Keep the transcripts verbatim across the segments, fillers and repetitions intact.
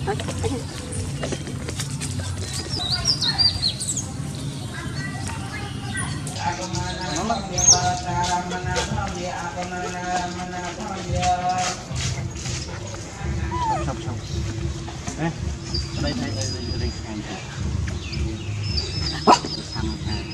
Xong xong. Đây, đây đây đây đây hàng kìa. Thăm hàng.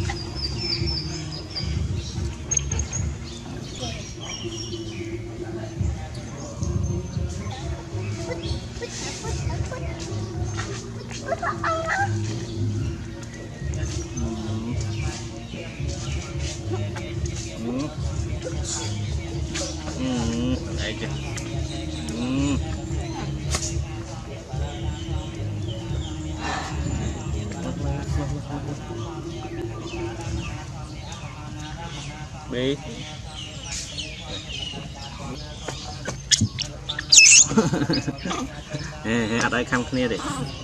Ừ. Ừ. Đây kìa. Ừ. Bee. Ở đây khăm kia đi.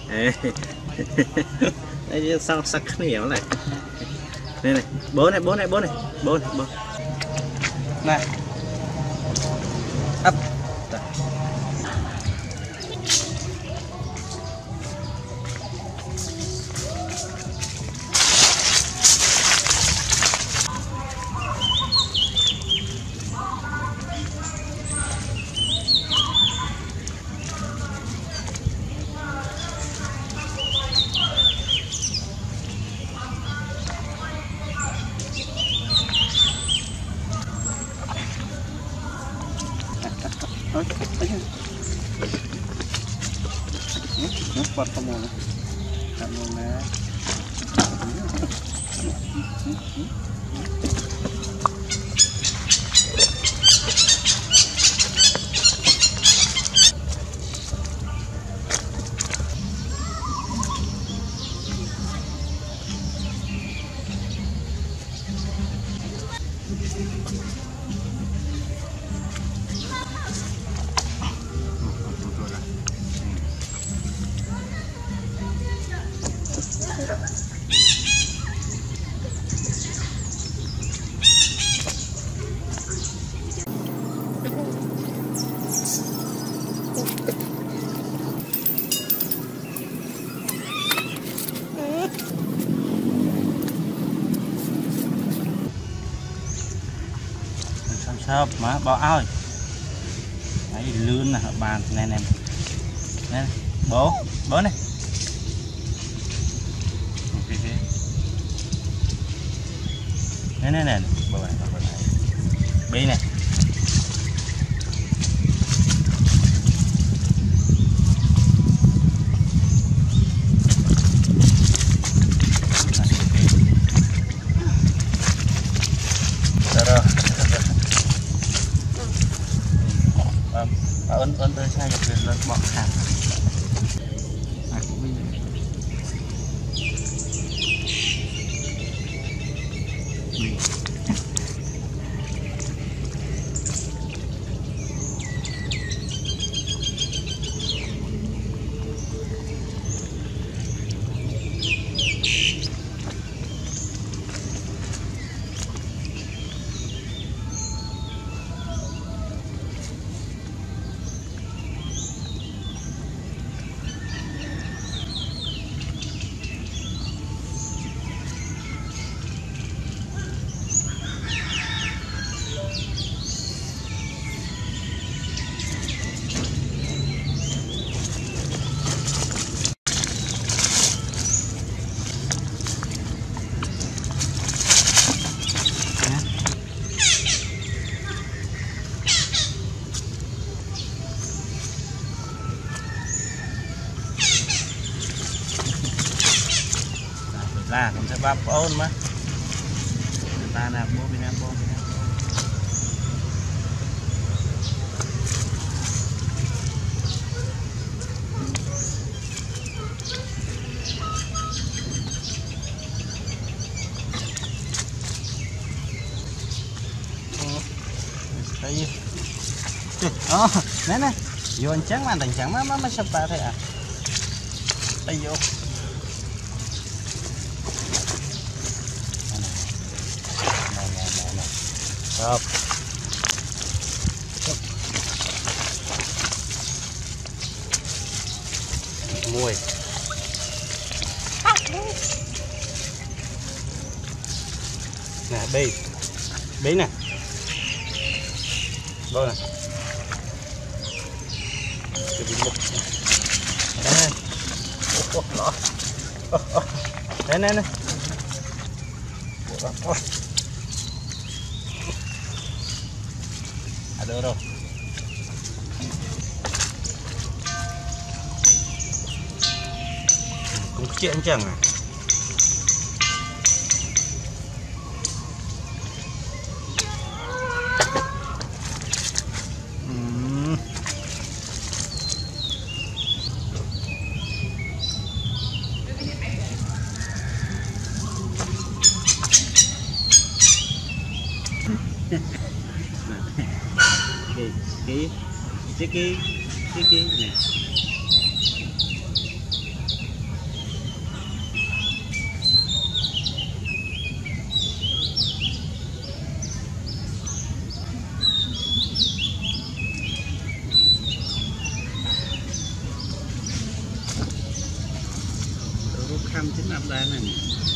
Đây sao sắc kia này. Đây này, bố này, bố này, bố này, bố này, bố. Này. Ấp. Nó quạt không mồm, cắt mồm nè. Sao mà bỏ ơi đấy lươn là bàn này này nè bố bố này này này này bố này bố này Bee này ấn ấn tới sai nhập lên lên bọt hàng à cũng bây giờ là cũng sẽ bắp ôn mà ta là bố bên em bố bên em thấy đó nè nè vô anh trắng mà thành trắng má má má sắp ta thế à đây vô Rồi. mùi nè Abee Abee nè rồi nè nè nè nè ada rồi cũng chuyện chẳng à cái cái cái cái cái này rút khăm chính năm đây này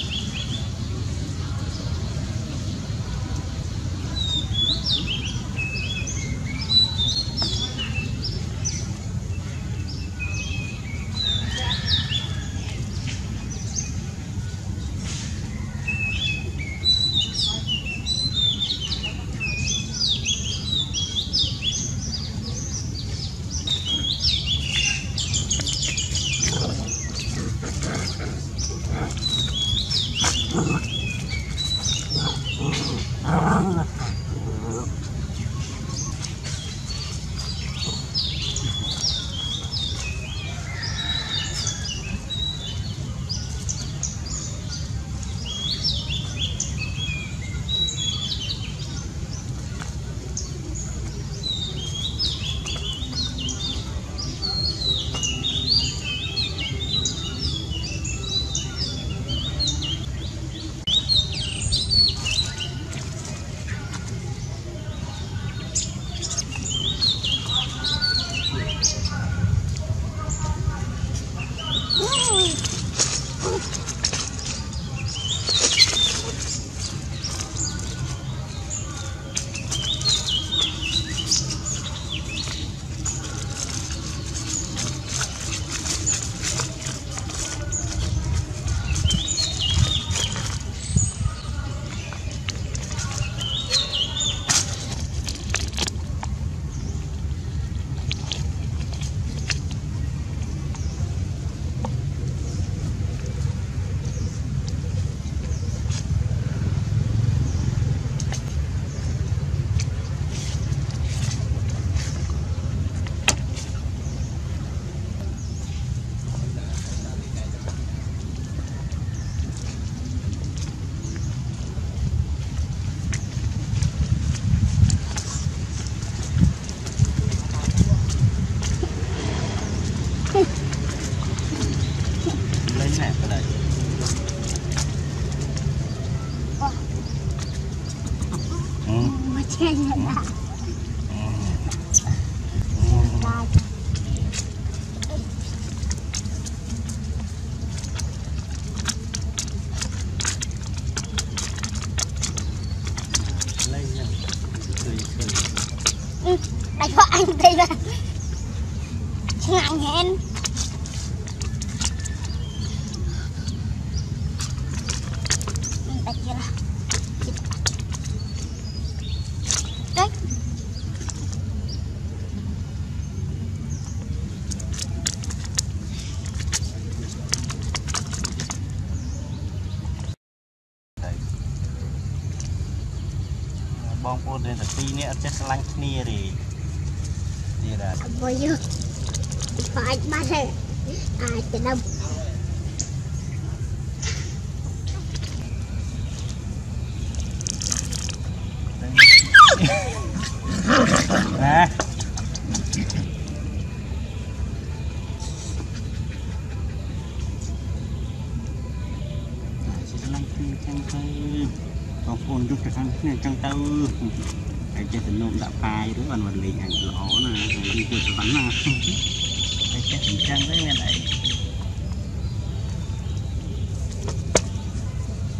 Đây có anh đây là ngang hen. Đây kia là đấy. Bong pun dari tepi ni ada selang ni ri. Dia dah. Apa you? Fight mother. Ah, sedap. Nah. Selang ni macam tu. Bong pun duduk ke sana ni macam tu. Ai chết thì nôm đã phai đứa còn vật lý ảnh lỗ nè, đi vừa bắn nè. Ai chết thì chân đấy nghe này.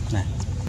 Này